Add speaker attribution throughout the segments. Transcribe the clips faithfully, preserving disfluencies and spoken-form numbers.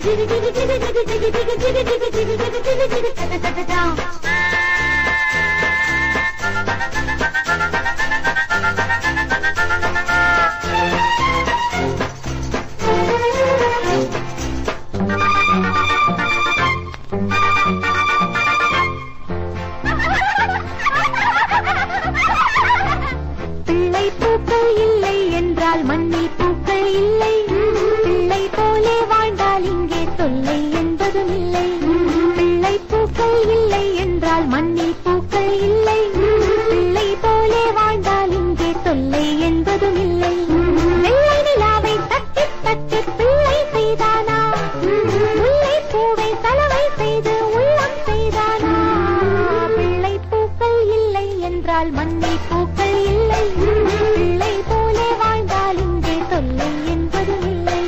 Speaker 1: பிள்ளை பூக்கள் இல்லை என்றால் மண்ணில் பூக்கள் இல்லை. பிள்ளை போலே வாழ்ந்தால் இங்கே தொல்லை என்பதும் இல்லை. பிள்ளை பூக்கள் இல்லை என்றால் மண்ணில் பூக்கள் இல்லை. பிள்ளை போலே வாழ்ந்தால் இங்கே தொல்லை என்பதும் இல்லை. வெள்ளை நிலாவை தட்டி தட்டி பிள்ளை செய்தானா? முல்லை பூவை சலவை செய்து உள்ளம் செய்தானா? பிள்ளை பூக்கள் இல்லை என்றால் மண்ணில் பூக்கள் இல்லை. பிள்ளை போலே வாழ்ந்தால் இங்கே தொல்லை என்பதும் இல்லை.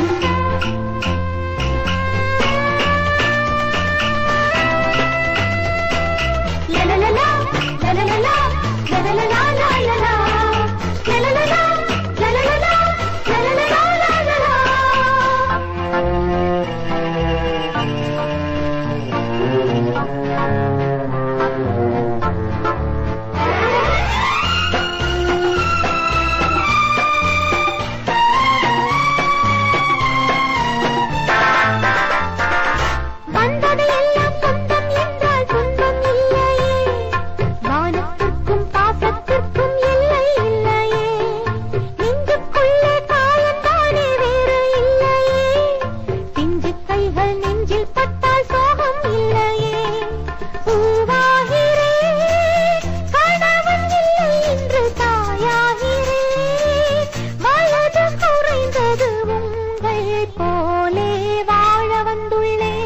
Speaker 1: லலலலா லலலலா லலலலா லலலா லலலலா லலலலா லலலலா லலலா. வந்தது எல்லாம் சொந்தம் என்றால் சொந்தம் இல்லையே. வானத்திற்கும் பாசத்திற்கும் இல்லை இல்லையே. நெஞ்சுக்குள்ளே காயந்தானே வேறு இல்லையே. பிஞ்சு கைகள் நெஞ்சில் பட்டால் சோகம் இல்லையே. பூவாகிறேன் கணவன் இல்லை என்று தாயாகிறேன். வயது குறைந்தது உங்கள் போலே வாழ வந்துள்ளேன்.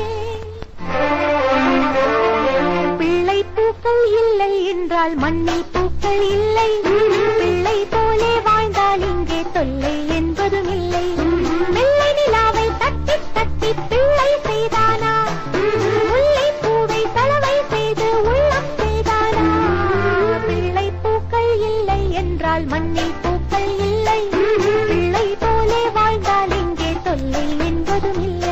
Speaker 1: பிள்ளை பூக்கள் இல்லை என்றால் மண்ணில் பூக்கள் இல்லை. பிள்ளை போலே வாழ்ந்தால் இங்கே தொல்லை என்பதும் இல்லை. வெள்ளை நிலாவை தட்டி தட்டி பிள்ளை செய்தானா? முல்லை பூவை சலவை செய்து உள்ளம் செய்தானா? பிள்ளை பூக்கள் இல்லை என்றால் மண்ணில் பூக்கள் இல்லை. பிள்ளை போலே வாழ்ந்தால் இங்கே தொல்லை என்பதும் இல்லை.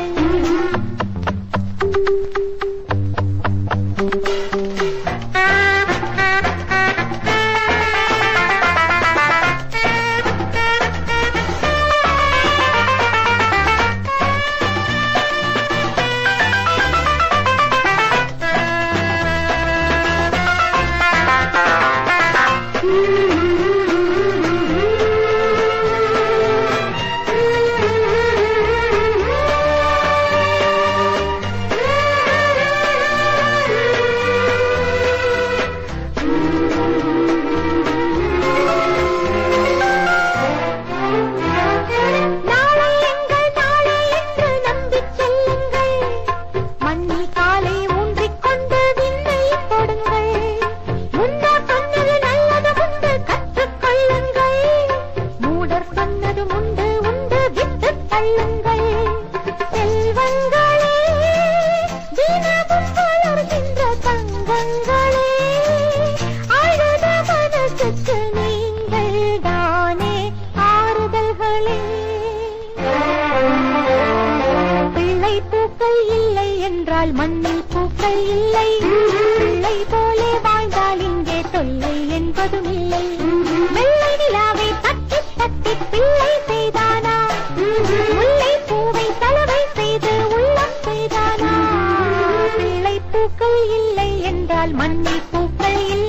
Speaker 1: பிள்ளை பூக்கள் இல்லை என்றால் மண்ணில் பூக்கள் இல்லை. பிள்ளை போலே வாழ்ந்தால் இங்கே தொல்லை என்பதும் இல்லை. வெள்ளை நிலாவை தட்டி தட்டி பிள்ளை செய்தானா? முல்லை பூவை சலவை செய்து உள்ளம் செய்தானா? பிள்ளை பூக்கள் இல்லை என்றால் மண்ணில் பூக்கள் இல்லை.